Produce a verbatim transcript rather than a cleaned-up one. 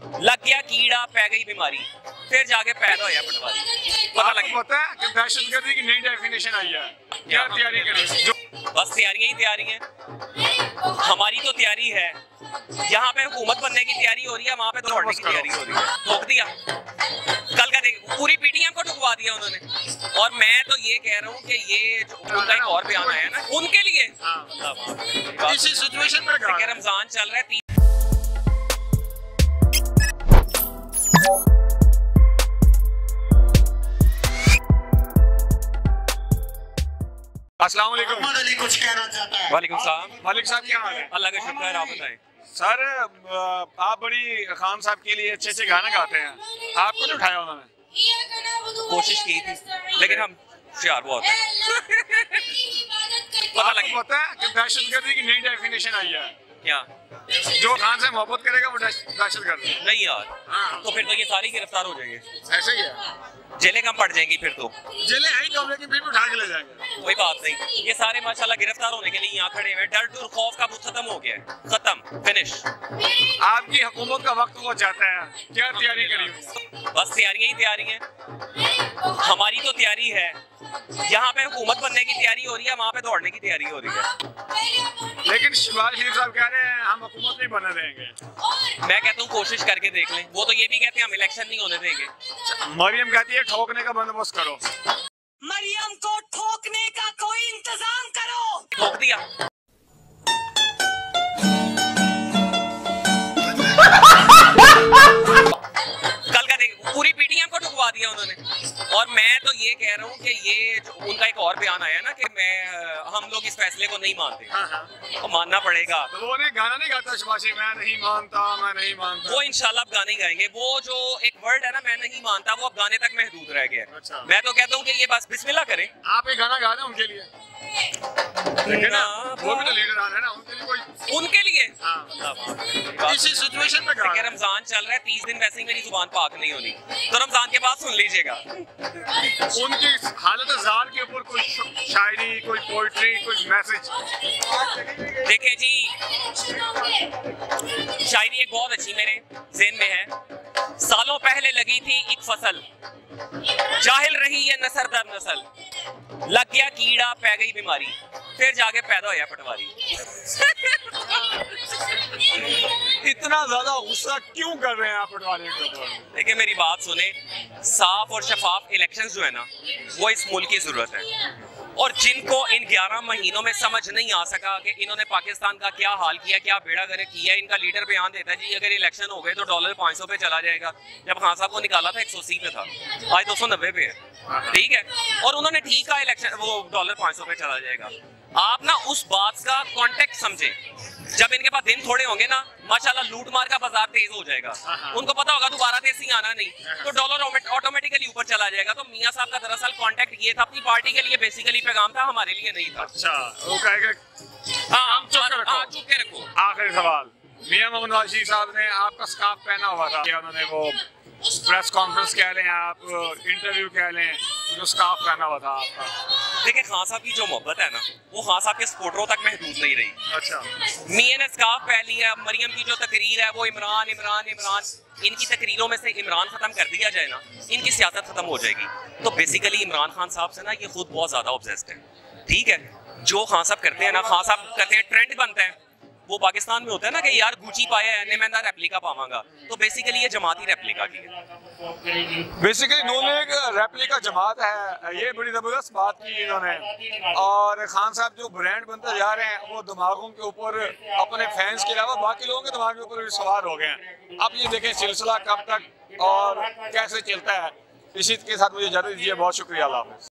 लग गया कीड़ा, पै गई बीमारी, फिर जाके पैदा होया पटवारी। पता लग पता है कि दहशतगर्दी की नई डेफिनेशन आई है, क्या तैयारी करें? जो बस तैयारियां ही तैयारी हैं। हमारी तो तैयारी है, यहाँ पे हुकूमत बनने की तैयारी हो रही है, वहाँ पे दौड़ने की तैयारी हो रही है। ठोक दिया कल का, देख पूरी पीटीएम को ठुकवा दिया उन्होंने। और मैं तो ये कह रहा हूँ कि ये जो उनका एक और बयान आया ना उनके लिए, इसी सिचुएशन में रमजान चल रहा है। अस्सलाम वालेकुम। कुछ कहना चाहता है? वालेकुम सलाम। मालिक साहब क्या हाल है? अल्लाह का शुक्र है, आप बताएं। सर आप बड़ी खान साहब के लिए अच्छे अच्छे गाने गाते हैं, आपको नहीं उठाया उन्होंने? कोशिश की थी लेकिन हम होशियार बहुत हैं। पता लग पता है कि दहशतगर्दी की नई डेफिनेशन आई है, क्या जो खान से मोहब्बत करेगा वो दहशतगर्द नहीं यार। हाँ। तो फिर तो ये सारी गिरफ्तार हो जाएंगे। ऐसे ही है, जेलें कम पड़ जाएंगी फिर तो। जेलें हैं कम लेकिन फिर भी उठा के ले जाएंगे। कोई बात नहीं, ये सारे माशाल्लाह गिरफ्तार होने के लिए यहाँ खड़े हैं। डर डर खौफ का बुत खत्म हो गया है, खत्म, फिनिश। आपकी हुकूमत का वक्त वो चाहता है, क्या तैयारी करी? बस तैयारियां ही तैयारी हैं। हमारी तो तैयारी है, यहाँ पे हुकूमत बनने की तैयारी हो रही है, वहाँ पे दौड़ने की तैयारी हो रही है। लेकिन शहबाज शरीफ साहब कह रहे हैं हम हुकूमत नहीं बनने देंगे। मैं कहता हूँ कोशिश करके देख लें। वो तो ये भी कहते हैं हम इलेक्शन नहीं होने देंगे। मरियम कहती है ठोकने का बंदोबस्त करो। मरियम को ठोकने का कोई इंतजाम करो। ठोक दिया कल का, देख पूरी पीटीएम को ठुकवा दिया उन्होंने। और मैं तो ये कह रहा हूँ कि ये जो उनका एक और बयान आया ना कि मैं हम लोग इस फैसले को नहीं मानते। हाँ हाँ। तो मानना पड़ेगा। तो वो नहीं गाना नहीं गाता शहबाज शरीफ, मैं नहीं मानता मैं नहीं मानता। वो इंशाल्लाह अब गाने गाएंगे। वो जो एक वर्ड है ना मैं नहीं मानता, वो अब गाने तक महदूद रह गया। अच्छा। मैं तो कहता हूँ कि ये बस बिस्मिल्लाह करें। आप एक गाना गा रहे हैं उनके लिए, देखिए ना वो भी तो लीडर आ रहे हैं ना, उनके लिए कोई उनके लिए हाँ। इसी सिचुएशन में देखिए रमजान चल रहा है, तीस दिन वैसे ही मेरी जुबान पाक नहीं होनी, तो रमजान के बाद सुन लीजिएगा। उनकी हालत ज़ाल के ऊपर कोई शायरी, कोई पोइट्री, कोई मैसेज। देखिए जी, शायरी एक बहुत अच्छी मेरे ज़हन में है। सालों पहले लगी थी एक फसल, जाहिल रही ये नस्ल दर नस्ल, लग गया कीड़ा, पै गई बीमारी, फिर जाके पैदा होया पटवारी। इतना ज्यादा गुस्सा क्यों कर रहे हैं आप पटवारी के ऊपर? देखिए मेरी बात सुने, साफ और शफाफ इलेक्शंस जो है ना वो इस मुल्क की जरूरत है। और जिनको इन ग्यारह महीनों में समझ नहीं आ सका कि इन्होंने पाकिस्तान का क्या हाल किया, क्या बेड़ा गर्क किया, इनका लीडर बयान देता है जी अगर इलेक्शन हो गए तो डॉलर पाँच सौ पे चला जाएगा। जब खान साहब को निकाला था एक सौ अस्सी पे था, आज दो सौ नब्बे पे है। ठीक है, और उन्होंने ठीक कहा इलेक्शन वो डॉलर पाँच सौ पे चला जाएगा। आप ना उस बात का कॉन्टेक्स्ट समझे, जब इनके पास दिन थोड़े होंगे ना माशाल्लाह लूट मार का बाजार तेज हो जाएगा। उनको पता होगा दोबारा देसी आना नहीं, तो डॉलर ऑटोमेटिकली ऊपर चला जाएगा। तो मियां साहब का दरअसल कॉन्टेक्ट ये था, अपनी पार्टी के लिए बेसिकली पैगाम था, हमारे लिए नहीं था। अच्छा, वो कहेगा हाँ चुप के रखो, चुप के रखो। आखिरी सवाल, मियां मोहम्मद नवाज शरीफ साहब ने आपका स्कार्फ पहना हुआ था, क्या उन्होंने वो प्रेस कॉन्फ्रेंस कह लें, आप इंटरव्यू कह लें, जो स्कार्फ पहना हुआ था आपका? देखिए खान साहब की जो मोहब्बत है ना वो खान साहब के सपोर्टरों तक महदूद नहीं रही। अच्छा, मियां ने स्कार्फ पहन लिया। मरियम की जो तकरीर है वो इमरान इमरान इमरान, इनकी तकरीरों में से इमरान खत्म कर दिया जाए ना, इनकी सियासत खत्म हो जाएगी। तो बेसिकली इमरान खान साहब से ना ये खुद बहुत ज्यादा ऑब्सेस्ड है। ठीक है, जो खान साहब करते हैं ना, खान साहब कहते हैं ट्रेंड बनता है, वो पाकिस्तान में होता है ना कि यार गुची पाया है मैं ना रेप्लिका पावांगा, तो बेसिकली ये जमाती रेप्लिका की है। बेसिकली इन्होंने एक रेप्लिका जमात है, ये बड़ी जबरदस्त बात की इन्होंने। और खान साहब जो ब्रांड बनते जा रहे हैं वो दिमागों के ऊपर, अपने फैंस के अलावा बाकी लोगों के दिमाग के ऊपर भी सवार हो गए हैं। अब ये देखें सिलसिला कब तक और कैसे चलता है। इसी के साथ मुझे इजाजत दीजिए, बहुत शुक्रिया, अल्लाह हाफ़िज़।